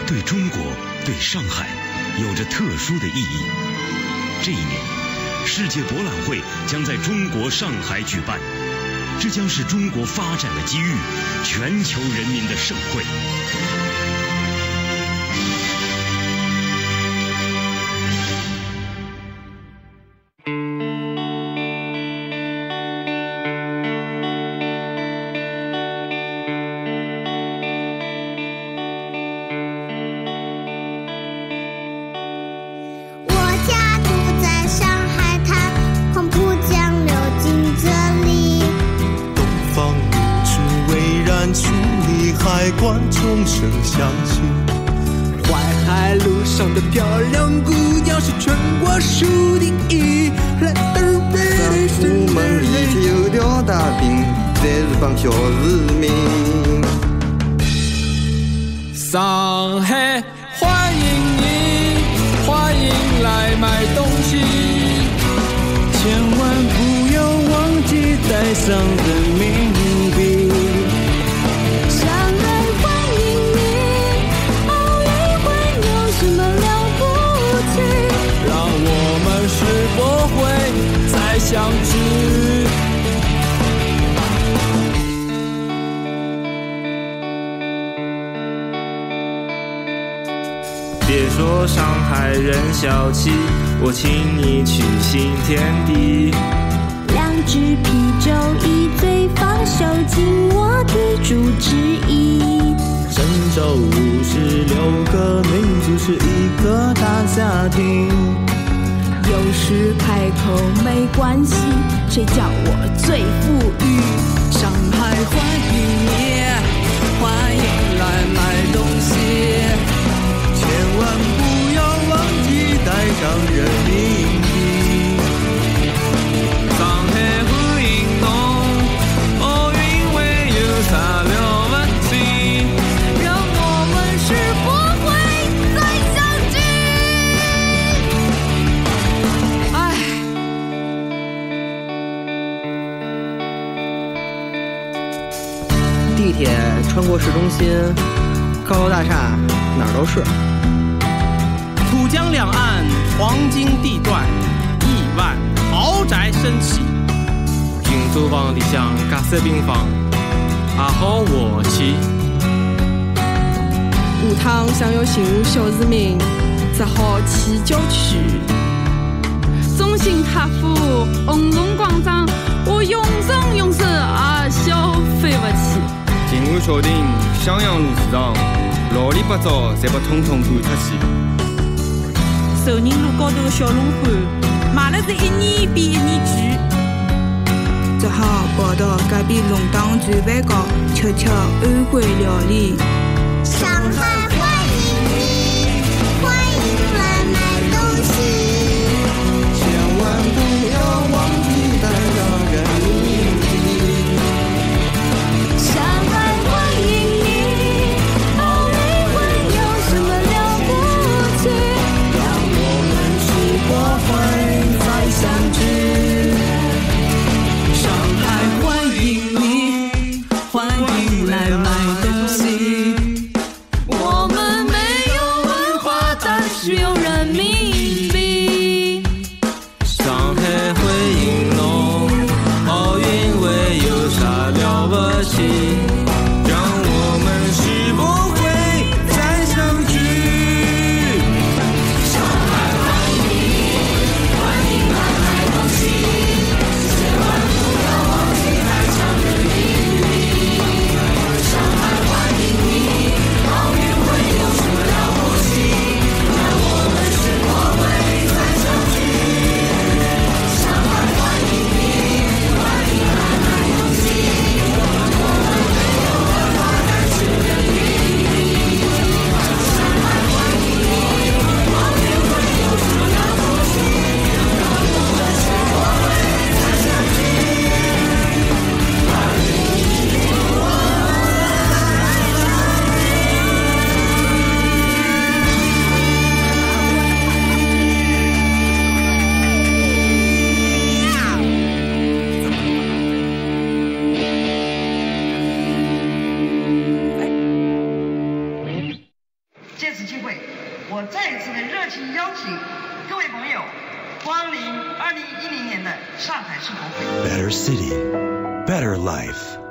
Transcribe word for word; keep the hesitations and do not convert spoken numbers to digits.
对中国、对上海有着特殊的意义。这一年，世界博览会将在中国上海举办，这将是中国发展的机遇，全球人民的盛会。 海关钟声响起， 淮海路上的漂亮姑娘是全国数第一。 咱出门里丢掉大兵，再是帮小市民。 上海欢迎你，欢迎来买东西，千万不要忘记带上人民币。相聚。 别说上海人小气，我请你去新天地。 两支啤酒一醉方休，尽我的主之意。 郑州五十六个民族是一个大家庭。 有时开口没关系，谁叫我最富裕？ 上海欢迎你，欢迎来买东西，千万不要忘记带上人民币。 上海欢迎侬，奥运会有啥了不起？ 让我们世博会再相聚。 地铁穿过市中心，高楼大厦哪儿都是。 浦江两岸黄金地段，亿万豪宅升起。 金租房里向隔三平方，也好和气。 下趟想有寻我小市民，只好去郊区。 中心塔府、红松广场，我永生永世也消费不起。 静安桥顶、襄阳路市场，老里八糟侪被统统赶出去。 寿宁路高头的小龙虾，买了是一年比一年贵。 只好跑到隔壁龙档转饭糕，吃吃安徽料理。 上海欢迎你，欢迎来买东西， 千万不要忘记带上人民币。 上海欢迎你，奥运会有什么了不起？ 让我们世博会再相聚。上海欢迎你，欢迎来买东西。 我们没有文化，但是有人民币。 上海欢迎侬，奥运会有啥了不起？让我们世博会再相聚。 上海欢迎你，欢迎来买东西，千万不要忘记带上人民币。上海借此机会，我再一次的热情邀请各位朋友光临二零一零年的上海世博会。 Better city, better life.